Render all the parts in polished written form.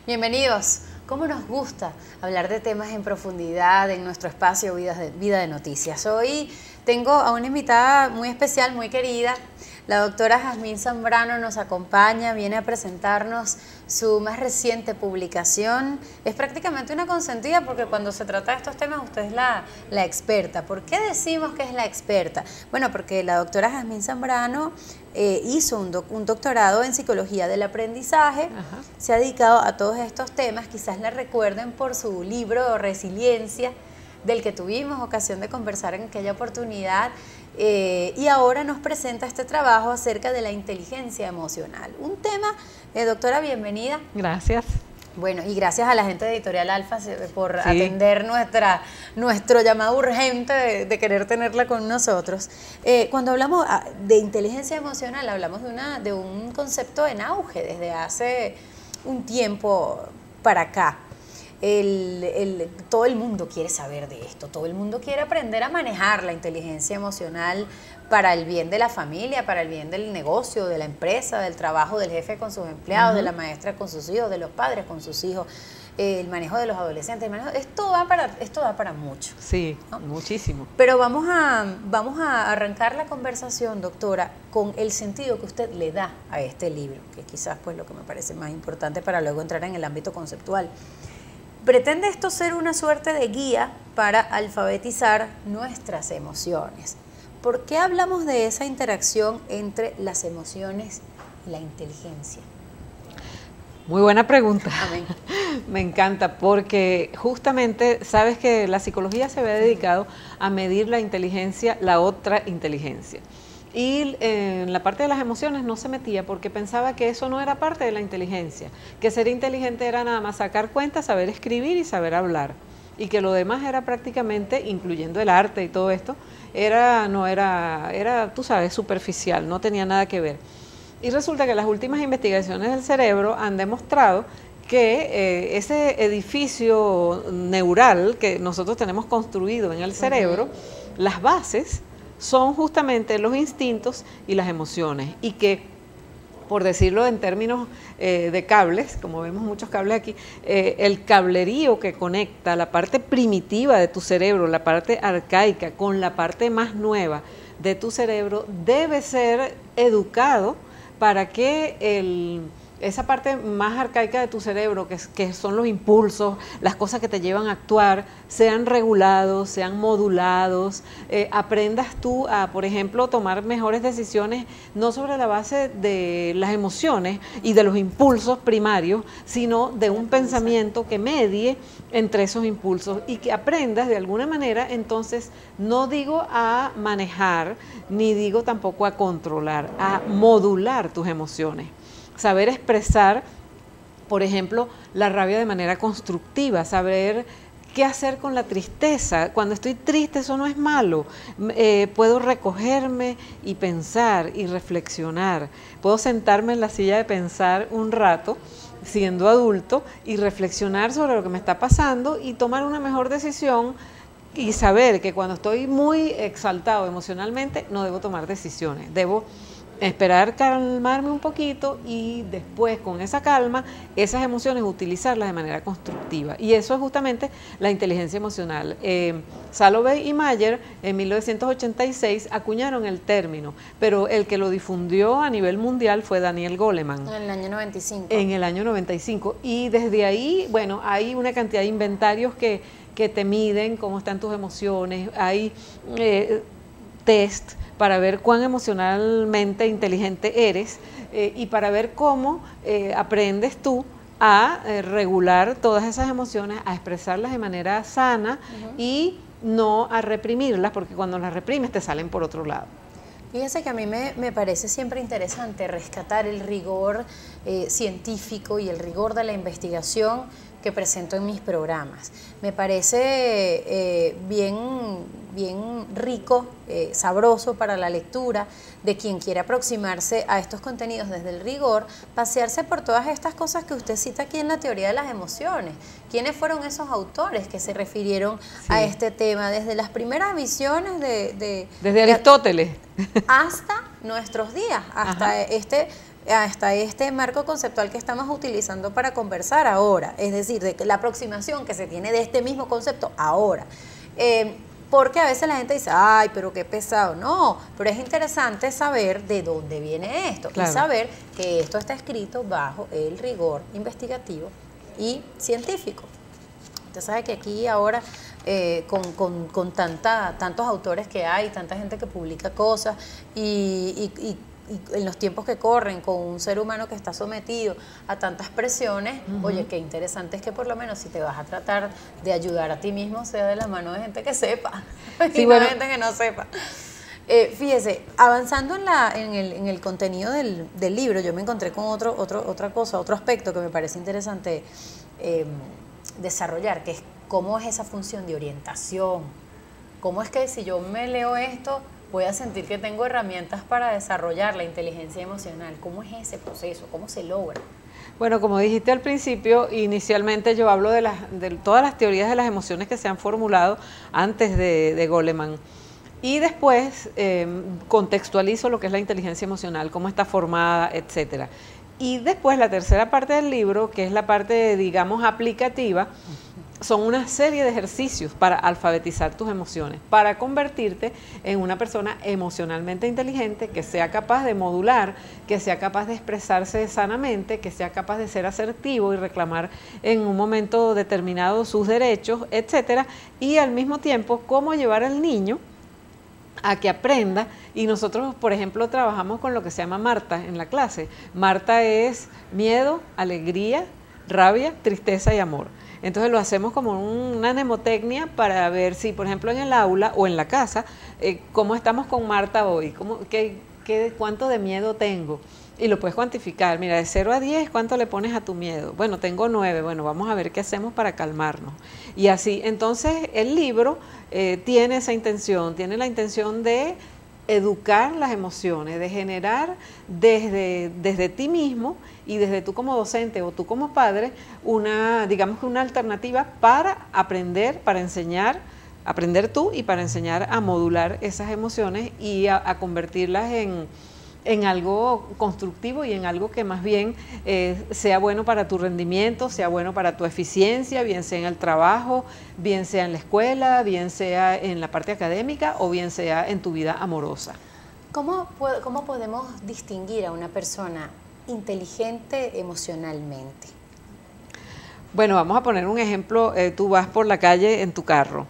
Bienvenidos. ¿Cómo nos gusta hablar de temas en profundidad en nuestro espacio Vida de Noticias? Hoy tengo a una invitada muy especial, muy querida. La doctora Jazmín Zambrano nos acompaña, viene a presentarnos su más reciente publicación. Es prácticamente una consentida porque cuando se trata de estos temas usted es la experta. ¿Por qué decimos que es la experta? Bueno, porque la doctora Jazmín Zambrano hizo un doctorado en psicología del aprendizaje. Ajá. Se ha dedicado a todos estos temas. Quizás la recuerden por su libro Resiliencia, del que tuvimos ocasión de conversar en aquella oportunidad. Y ahora nos presenta este trabajo acerca de la inteligencia emocional. Un tema, doctora, bienvenida. Gracias. Bueno, y gracias a la gente de Editorial Alfa por atender nuestro llamado urgente de querer tenerla con nosotros. Cuando hablamos de inteligencia emocional, hablamos de un concepto en auge desde hace un tiempo para acá. Todo el mundo quiere saber de esto, todo el mundo quiere aprender a manejar la inteligencia emocional para el bien de la familia, para el bien del negocio, de la empresa, del trabajo del jefe con sus empleados, de la maestra con sus hijos, de los padres con sus hijos, el manejo de los adolescentes, esto da para mucho. Sí, ¿no? Muchísimo. Pero vamos a arrancar la conversación, doctora, con el sentido que usted le da a este libro, que quizás pues lo que me parece más importante para luego entrar en el ámbito conceptual. ¿Pretende esto ser una suerte de guía para alfabetizar nuestras emociones? ¿Por qué hablamos de esa interacción entre las emociones y la inteligencia? Muy buena pregunta. Amén. Me encanta porque justamente sabes que la psicología se había dedicado a medir la inteligencia, la otra inteligencia. Y en la parte de las emociones no se metía porque pensaba que eso no era parte de la inteligencia, que ser inteligente era nada más sacar cuentas, saber escribir y saber hablar, y que lo demás era prácticamente, incluyendo el arte y todo esto, era, tú sabes, superficial, no tenía nada que ver. Y resulta que las últimas investigaciones del cerebro han demostrado que ese edificio neural que nosotros tenemos construido en el cerebro, las bases son justamente los instintos y las emociones, y que, por decirlo en términos de cables, como vemos muchos cables aquí, el cablerío que conecta la parte primitiva de tu cerebro, la parte arcaica, con la parte más nueva de tu cerebro, debe ser educado para que esa parte más arcaica de tu cerebro, que son los impulsos, las cosas que te llevan a actuar, sean regulados, sean modulados, aprendas tú a, por ejemplo, tomar mejores decisiones, no sobre la base de las emociones y de los impulsos primarios, sino de un pensamiento que medie entre esos impulsos, y que aprendas de alguna manera, entonces, no digo a manejar, ni digo tampoco a controlar, a modular tus emociones. Saber expresar, por ejemplo, la rabia de manera constructiva, saber qué hacer con la tristeza. Cuando estoy triste, eso no es malo. Puedo recogerme y pensar y reflexionar. Puedo sentarme en la silla de pensar un rato, siendo adulto, y reflexionar sobre lo que me está pasando y tomar una mejor decisión, y saber que cuando estoy muy exaltado emocionalmente, no debo tomar decisiones. Debo esperar calmarme un poquito y después, con esa calma, esas emociones utilizarlas de manera constructiva. Y eso es justamente la inteligencia emocional. Salovey y Mayer en 1986 acuñaron el término, pero el que lo difundió a nivel mundial fue Daniel Goleman. En el año 95. En el año 95. Y desde ahí, bueno, hay una cantidad de inventarios que te miden cómo están tus emociones, hay test para ver cuán emocionalmente inteligente eres, y para ver cómo aprendes tú a regular todas esas emociones, a expresarlas de manera sana y no a reprimirlas, porque cuando las reprimes te salen por otro lado. Fíjese que a mí me parece siempre interesante rescatar el rigor científico y el rigor de la investigación que presento en mis programas. Me parece bien rico, sabroso para la lectura de quien quiere aproximarse a estos contenidos desde el rigor, pasearse por todas estas cosas que usted cita aquí en la teoría de las emociones. ¿Quiénes fueron esos autores que se refirieron a este tema desde las primeras visiones desde Aristóteles hasta nuestros días, hasta este hasta este marco conceptual que estamos utilizando para conversar ahora, es decir, de que la aproximación que se tiene de este mismo concepto ahora. Porque a veces la gente dice, ay, pero qué pesado. No, pero es interesante saber de dónde viene esto, claro, y saber que esto está escrito bajo el rigor investigativo y científico. Usted sabe que aquí ahora, con tantos autores que hay, tanta gente que publica cosas y en los tiempos que corren, con un ser humano que está sometido a tantas presiones, oye, qué interesante es que por lo menos si te vas a tratar de ayudar a ti mismo, sea de la mano de gente que sepa, sí, y no de gente que no sepa. Fíjese, avanzando en el contenido del libro, yo me encontré con otra cosa, otro aspecto que me parece interesante desarrollar, que es cómo es esa función de orientación. Cómo es que si yo me leo esto, voy a sentir que tengo herramientas para desarrollar la inteligencia emocional. ¿Cómo es ese proceso? ¿Cómo se logra? Bueno, como dijiste al principio, inicialmente yo hablo de todas las teorías de las emociones que se han formulado antes de Goleman. Y después contextualizo lo que es la inteligencia emocional, cómo está formada, etcétera. Y después la tercera parte del libro, que es la parte, digamos, aplicativa, son una serie de ejercicios para alfabetizar tus emociones, para convertirte en una persona emocionalmente inteligente, que sea capaz de modular, que sea capaz de expresarse sanamente, que sea capaz de ser asertivo y reclamar en un momento determinado sus derechos, etcétera, y al mismo tiempo cómo llevar al niño a que aprenda. Y nosotros, por ejemplo, trabajamos con lo que se llama Marta en la clase. Marta es miedo, alegría, rabia, tristeza y amor. Entonces lo hacemos como una mnemotecnia para ver si, por ejemplo, en el aula o en la casa, cómo estamos con Marta hoy, cuánto de miedo tengo. Y lo puedes cuantificar. Mira, de 0 a 10, ¿cuánto le pones a tu miedo? Bueno, tengo 9. Bueno, vamos a ver qué hacemos para calmarnos. Y así, entonces, el libro tiene esa intención, tiene la intención de educar las emociones, de generar desde ti mismo y desde tú como docente o tú como padre, digamos que una alternativa para aprender, para enseñar, aprender tú y para enseñar a modular esas emociones y a convertirlas en algo constructivo y en algo que más bien sea bueno para tu rendimiento, sea bueno para tu eficiencia, bien sea en el trabajo, bien sea en la escuela, bien sea en la parte académica o bien sea en tu vida amorosa. ¿Cómo podemos distinguir a una persona inteligente emocionalmente? Bueno, vamos a poner un ejemplo. Tú vas por la calle en tu carro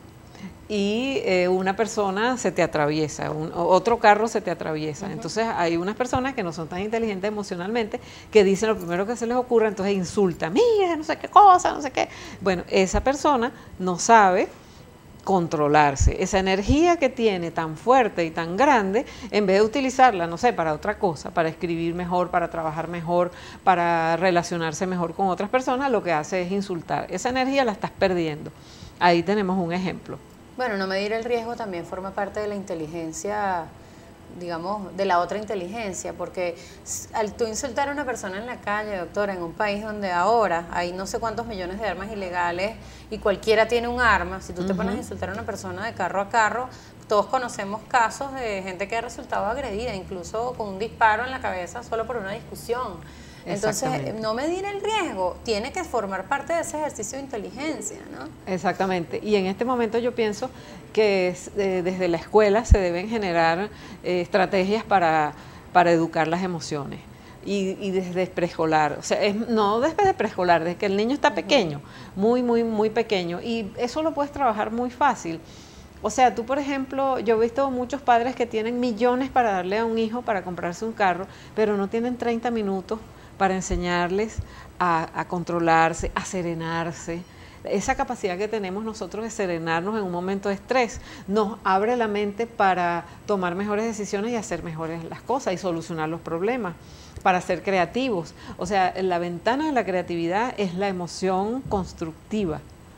y una persona se te atraviesa, otro carro se te atraviesa. Entonces hay unas personas que no son tan inteligentes emocionalmente que dicen lo primero que se les ocurre, entonces insultan, mira, no sé qué cosa, no sé qué. Bueno, esa persona no sabe controlarse. Esa energía que tiene tan fuerte y tan grande, en vez de utilizarla, no sé, para otra cosa, para escribir mejor, para trabajar mejor, para relacionarse mejor con otras personas, lo que hace es insultar. Esa energía la estás perdiendo. Ahí tenemos un ejemplo. Bueno, no medir el riesgo también forma parte de la inteligencia, digamos, de la otra inteligencia, porque al tú insultar a una persona en la calle, doctora, en un país donde ahora hay no sé cuántos millones de armas ilegales y cualquiera tiene un arma, si tú te pones a insultar a una persona de carro a carro, todos conocemos casos de gente que ha resultado agredida, incluso con un disparo en la cabeza solo por una discusión. Entonces, no medir el riesgo tiene que formar parte de ese ejercicio de inteligencia, ¿no? Exactamente. Y en este momento yo pienso que desde la escuela se deben generar estrategias para educar las emociones. Y desde preescolar, o sea, no desde preescolar, desde que el niño está pequeño, muy pequeño. Y eso lo puedes trabajar muy fácil. O sea, tú, por ejemplo, yo he visto muchos padres que tienen millones para darle a un hijo para comprarse un carro, pero no tienen 30 minutos para enseñarles a controlarse, a serenarse. Esa capacidad que tenemos nosotros de serenarnos en un momento de estrés nos abre la mente para tomar mejores decisiones y hacer mejores las cosas y solucionar los problemas, para ser creativos. O sea, la ventana de la creatividad es la emoción constructiva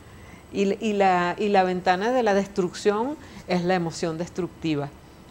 y la ventana de la destrucción es la emoción destructiva.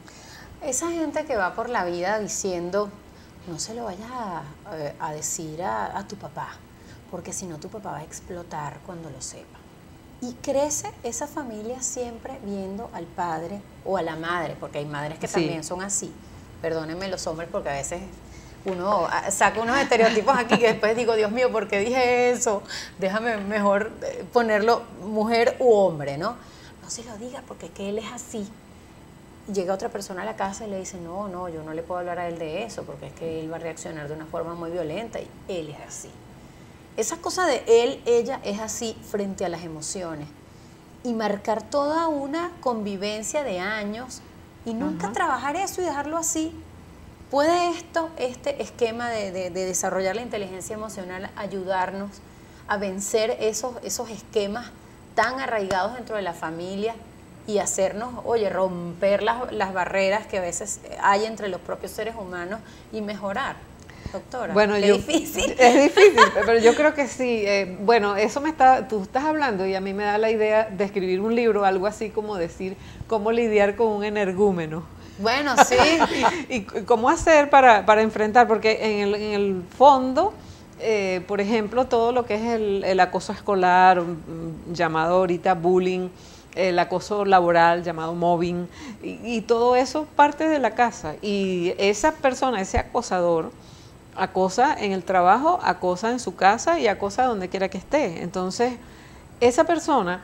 Esa gente que va por la vida diciendo, no se lo vayas a decir a tu papá, porque si no tu papá va a explotar cuando lo sepa. Y crece esa familia siempre viendo al padre o a la madre, porque hay madres que también son así. Perdónenme los hombres porque a veces uno saca unos estereotipos aquí que después digo, Dios mío, ¿por qué dije eso? Déjame mejor ponerlo mujer u hombre, ¿no? No se lo diga porque que él es así. Llega otra persona a la casa y le dice, no, yo no le puedo hablar a él de eso porque es que él va a reaccionar de una forma muy violenta y él es así. Esa cosa de él, ella es así frente a las emociones y marcar toda una convivencia de años y nunca trabajar eso y dejarlo así. ¿Puede este esquema de desarrollar la inteligencia emocional ayudarnos a vencer esos esquemas tan arraigados dentro de la familia y hacernos, oye, romper las barreras que a veces hay entre los propios seres humanos y mejorar? Doctora, bueno, difícil. Es difícil, pero yo creo que sí. Bueno, eso tú estás hablando y a mí me da la idea de escribir un libro, algo así como decir cómo lidiar con un energúmeno. Bueno, sí. y cómo hacer para enfrentar, porque en el fondo, por ejemplo, todo lo que es el acoso escolar, llamado ahorita bullying, el acoso laboral llamado mobbing, y todo eso parte de la casa. Y esa persona, ese acosador, acosa en el trabajo, acosa en su casa y acosa donde quiera que esté. Entonces, esa persona,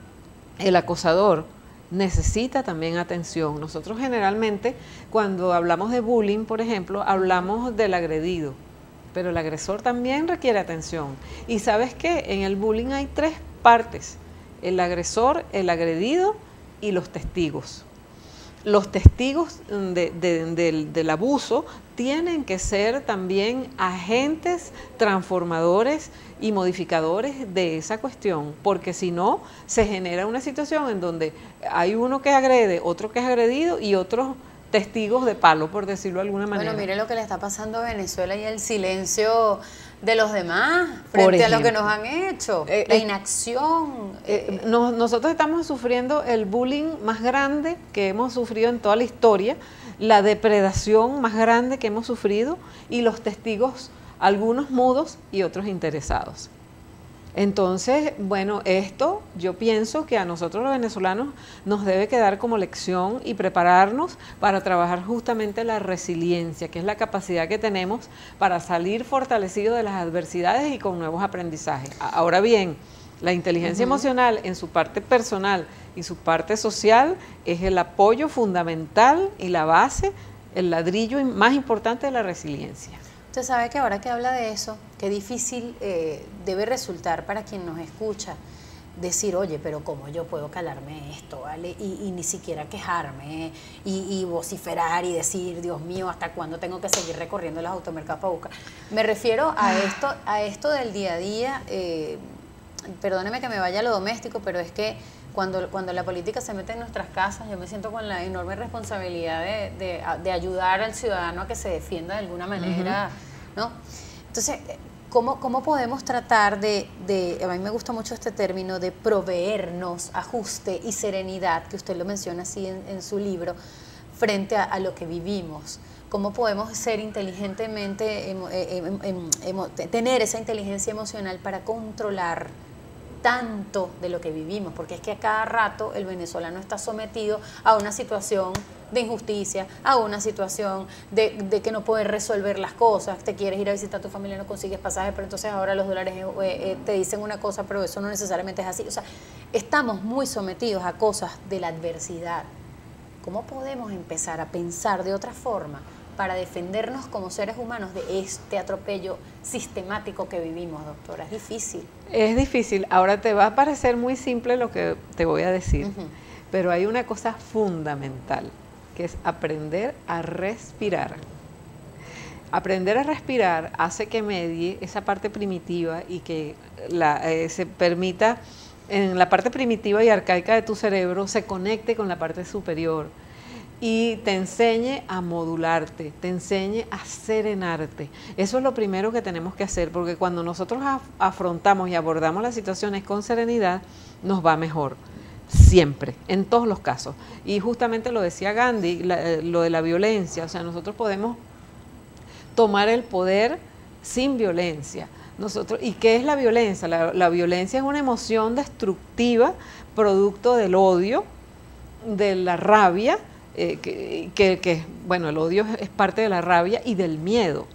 el acosador, necesita también atención. Nosotros generalmente, cuando hablamos de bullying, por ejemplo, hablamos del agredido, pero el agresor también requiere atención. Y ¿sabes qué? En el bullying hay 3 partes: el agresor, el agredido y los testigos. Los testigos del abuso tienen que ser también agentes transformadores y modificadores de esa cuestión, porque si no, se genera una situación en donde hay uno que agrede, otro que es agredido y otros testigos de palo, por decirlo de alguna manera. Bueno, mire lo que le está pasando a Venezuela y el silencio de los demás frente a lo que nos han hecho, la inacción. Nosotros estamos sufriendo el bullying más grande que hemos sufrido en toda la historia, la depredación más grande que hemos sufrido y los testigos, algunos mudos y otros interesados. Entonces, bueno, esto yo pienso que a nosotros los venezolanos nos debe quedar como lección y prepararnos para trabajar justamente la resiliencia, que es la capacidad que tenemos para salir fortalecidos de las adversidades y con nuevos aprendizajes. Ahora bien, la inteligencia emocional en su parte personal y su parte social es el apoyo fundamental y la base, el ladrillo más importante de la resiliencia. Usted sabe que ahora que habla de eso, qué difícil debe resultar para quien nos escucha decir, oye, pero ¿cómo yo puedo calarme esto, vale? Y ni siquiera quejarme y vociferar y decir, Dios mío, ¿hasta cuándo tengo que seguir recorriendo los automercados para buscar? Me refiero a esto del día a día, perdóneme que me vaya a lo doméstico, pero es que cuando la política se mete en nuestras casas, yo me siento con la enorme responsabilidad de ayudar al ciudadano a que se defienda de alguna manera, ¿no? Entonces, ¿cómo podemos tratar a mí me gusta mucho este término, de proveernos ajuste y serenidad, que usted lo menciona así en su libro, frente a lo que vivimos? ¿Cómo podemos ser inteligentemente, tener esa inteligencia emocional para controlar tanto de lo que vivimos? Porque es que a cada rato el venezolano está sometido a una situación de injusticia, a una situación de que no puedes resolver las cosas, te quieres ir a visitar a tu familia, no consigues pasaje, pero entonces ahora los dólares te dicen una cosa, pero eso no necesariamente es así. O sea, estamos muy sometidos a cosas de la adversidad. ¿Cómo podemos empezar a pensar de otra forma para defendernos como seres humanos de este atropello sistemático que vivimos, doctora? Es difícil. Es difícil. Ahora te va a parecer muy simple lo que te voy a decir, pero hay una cosa fundamental, que es aprender a respirar. Aprender a respirar hace que medie esa parte primitiva y que se permita, en la parte primitiva y arcaica de tu cerebro, se conecte con la parte superior y te enseñe a modularte, te enseñe a serenarte. Eso es lo primero que tenemos que hacer, porque cuando nosotros afrontamos y abordamos las situaciones con serenidad, nos va mejor. Siempre, en todos los casos. Y justamente lo decía Gandhi, lo de la violencia, o sea, nosotros podemos tomar el poder sin violencia. ¿Y qué es la violencia? La violencia es una emoción destructiva, producto del odio, de la rabia, bueno, el odio es parte de la rabia y del miedo.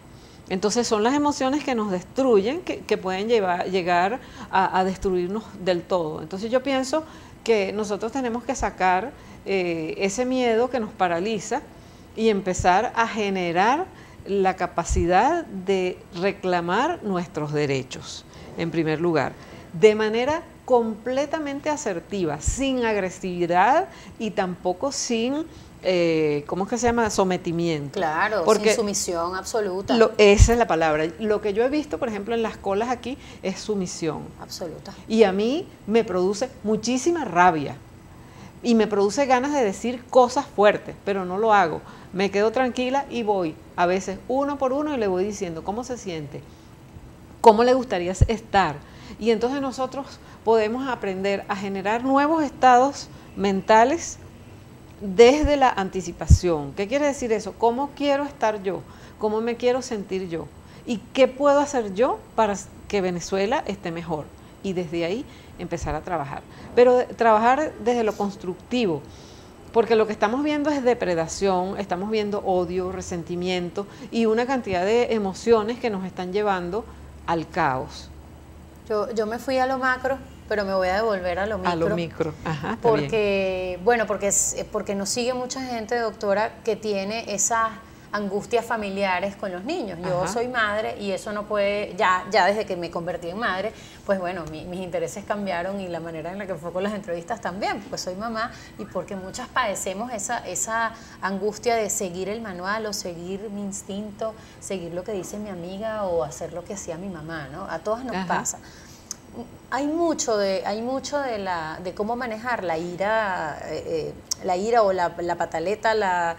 Entonces son las emociones que nos destruyen, que pueden llegar a destruirnos del todo. Entonces yo pienso que nosotros tenemos que sacar ese miedo que nos paraliza y empezar a generar la capacidad de reclamar nuestros derechos, en primer lugar, de manera completamente asertiva, sin agresividad y tampoco sin, ¿cómo es que se llama? Sometimiento. Claro, porque sin sumisión absoluta. Esa es la palabra. Lo que yo he visto, por ejemplo, en las colas aquí es sumisión. Absoluta. Y a mí me produce muchísima rabia. Y me produce ganas de decir cosas fuertes, pero no lo hago. Me quedo tranquila y voy, a veces uno por uno, y le voy diciendo cómo se siente, cómo le gustaría estar. Y entonces nosotros podemos aprender a generar nuevos estados mentales desde la anticipación. ¿Qué quiere decir eso? ¿Cómo quiero estar yo? ¿Cómo me quiero sentir yo? ¿Y qué puedo hacer yo para que Venezuela esté mejor? Y desde ahí empezar a trabajar. Pero trabajar desde lo constructivo, porque lo que estamos viendo es depredación, estamos viendo odio, resentimiento y una cantidad de emociones que nos están llevando al caos. Yo me fui a lo macro, pero me voy a devolver a lo micro. A lo micro, ajá, está porque, bien. Bueno, porque nos sigue mucha gente, doctora, que tiene esas angustias familiares con los niños. Yo Ajá. soy madre y eso no puede, ya desde que me convertí en madre, pues bueno, mis intereses cambiaron y la manera en la que fue con las entrevistas también, porque soy mamá y porque muchas padecemos esa angustia de seguir el manual o seguir mi instinto, seguir lo que dice mi amiga o hacer lo que hacía mi mamá, ¿no? A todas nos Ajá. pasa. Hay mucho de cómo manejar la ira o la pataleta,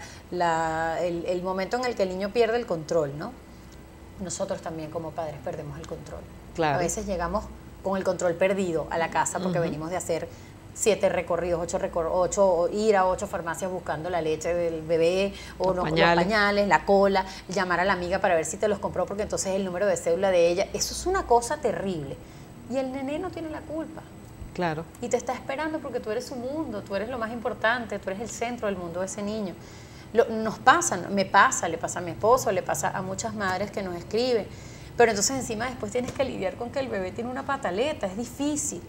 el momento en el que el niño pierde el control, ¿no? Nosotros también como padres perdemos el control. Claro. A veces llegamos con el control perdido a la casa porque venimos de hacer 7 recorridos, 8 farmacias buscando la leche del bebé o los pañales, la cola, llamar a la amiga para ver si te los compró porque entonces el número de cédula de ella. Eso es una cosa terrible. Y el nené no tiene la culpa. Claro. Y te está esperando porque tú eres su mundo, tú eres lo más importante, tú eres el centro del mundo de ese niño. Nos pasa, me pasa, le pasa a mi esposo, le pasa a muchas madres que nos escriben. Pero entonces encima después tienes que lidiar con que el bebé tiene una pataleta, es difícil.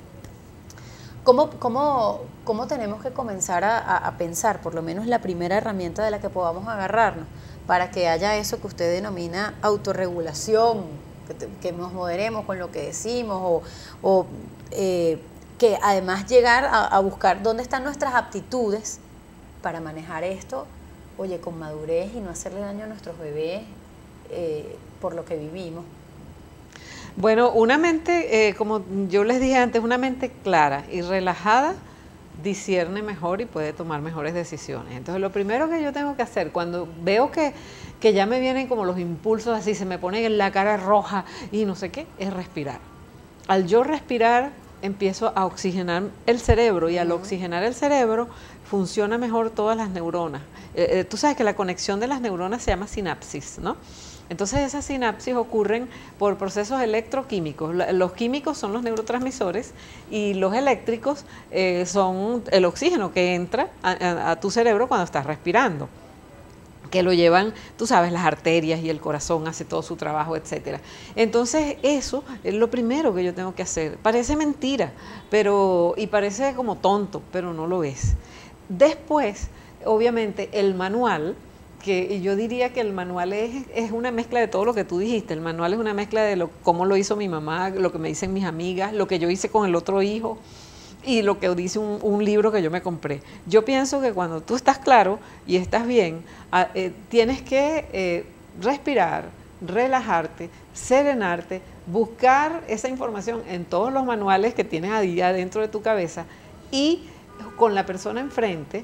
¿Cómo tenemos que comenzar a pensar, por lo menos la primera herramienta de la que podamos agarrarnos, para que haya eso que usted denomina autorregulación? Que nos moderemos con lo que decimos o que además llegar a buscar dónde están nuestras aptitudes para manejar esto, oye, con madurez y no hacerle daño a nuestros bebés por lo que vivimos. Bueno, una mente, como yo les dije antes, una mente clara y relajada discierne mejor y puede tomar mejores decisiones. Entonces, lo primero que yo tengo que hacer cuando veo que ya me vienen como los impulsos así, se me pone la cara roja y no sé qué, es respirar. Al yo respirar, empiezo a oxigenar el cerebro y al oxigenar el cerebro funciona mejor todas las neuronas. Tú sabes que la conexión de las neuronas se llama sinapsis, ¿no? Entonces esas sinapsis ocurren por procesos electroquímicos. Los químicos son los neurotransmisores y los eléctricos son el oxígeno que entra a tu cerebro cuando estás respirando, que lo llevan, tú sabes, las arterias y el corazón hace todo su trabajo, etcétera. Entonces eso es lo primero que yo tengo que hacer. Parece mentira, y parece como tonto, pero no lo es. Después, obviamente, el manual, que yo diría que el manual es una mezcla de todo lo que tú dijiste. El manual es una mezcla de cómo lo hizo mi mamá, lo que me dicen mis amigas, lo que yo hice con el otro hijo y lo que dice un libro que yo me compré. Yo pienso que cuando tú estás claro y estás bien, tienes que respirar, relajarte, serenarte, buscar esa información en todos los manuales que tienes ahí dentro de tu cabeza y con la persona enfrente,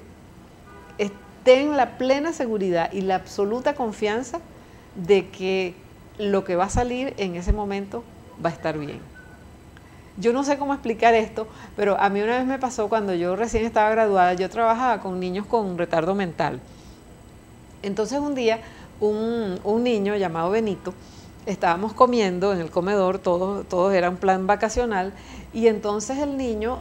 ten la plena seguridad y la absoluta confianza de que lo que va a salir en ese momento va a estar bien. Yo no sé cómo explicar esto, pero a mí una vez me pasó cuando yo recién estaba graduada, yo trabajaba con niños con retardo mental. Entonces un día un niño llamado Benito, estábamos comiendo en el comedor, todos era un plan vacacional, y entonces el niño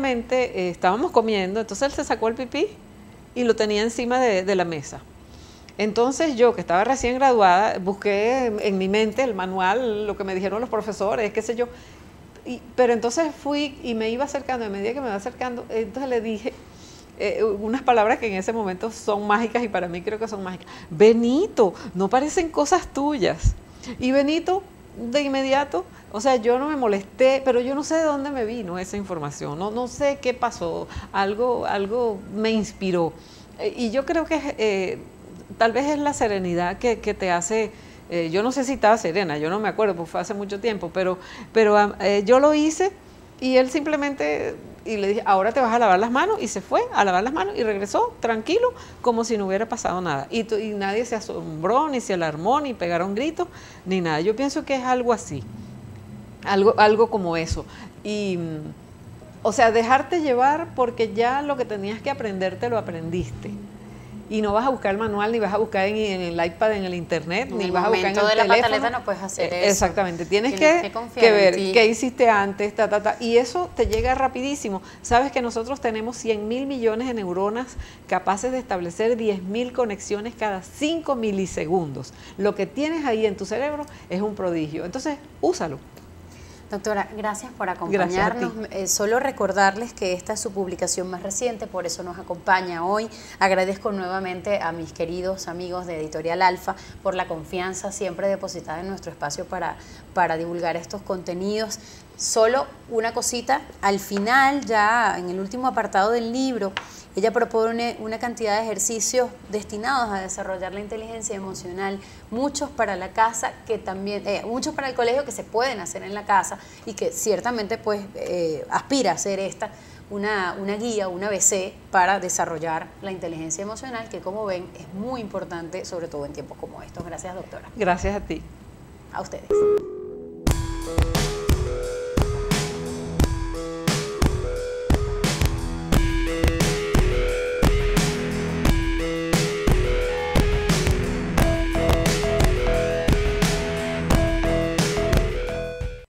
simplemente estábamos comiendo, entonces él se sacó el pipí y lo tenía encima de la mesa. Entonces yo, que estaba recién graduada, busqué en mi mente el manual, lo que me dijeron los profesores, qué sé yo. Pero entonces fui y me iba acercando, a medida que me iba acercando, entonces le dije unas palabras que en ese momento son mágicas y para mí creo que son mágicas. Benito, no parecen cosas tuyas. Y Benito, de inmediato, o sea, yo no me molesté, pero yo no sé de dónde me vino esa información, no sé qué pasó, algo me inspiró. Y yo creo que tal vez es la serenidad que te hace, yo no sé si estaba serena, yo no me acuerdo, porque fue hace mucho tiempo, pero yo lo hice y él simplemente, y le dije, ahora te vas a lavar las manos, y se fue a lavar las manos y regresó tranquilo, como si no hubiera pasado nada. Y nadie se asombró, ni se alarmó, ni pegaron gritos, ni nada. Yo pienso que es algo así, algo como eso. Y, o sea, dejarte llevar porque ya lo que tenías que aprender te lo aprendiste. Y no vas a buscar el manual, ni vas a buscar en el iPad, en el internet, ni vas a buscar en el teléfono. En el momento de la pataleta no puedes hacer eso. Exactamente, tienes que ver qué hiciste antes, y eso te llega rapidísimo. Sabes que nosotros tenemos 100.000 millones de neuronas capaces de establecer 10.000 conexiones cada 5 milisegundos. Lo que tienes ahí en tu cerebro es un prodigio. Entonces, úsalo. Doctora, gracias por acompañarnos. Solo recordarles que esta es su publicación más reciente, por eso nos acompaña hoy. Agradezco nuevamente a mis queridos amigos de Editorial Alfa por la confianza siempre depositada en nuestro espacio para divulgar estos contenidos. Solo una cosita, al final, ya en el último apartado del libro, ella propone una cantidad de ejercicios destinados a desarrollar la inteligencia emocional, muchos para la casa, que también, muchos para el colegio que se pueden hacer en la casa y que ciertamente pues aspira a ser esta una guía, una ABC para desarrollar la inteligencia emocional, que como ven es muy importante, sobre todo en tiempos como estos. Gracias, doctora. Gracias a ti. A ustedes.